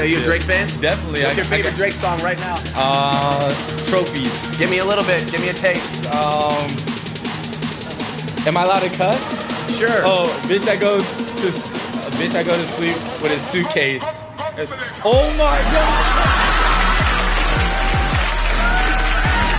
Are you a Drake fan? Definitely. What's your favorite Drake song right now? Trophies. Give me a little bit. Give me a taste. Am I allowed to cut? Sure. Oh, bitch, I go to sleep with a suitcase. Oh my God.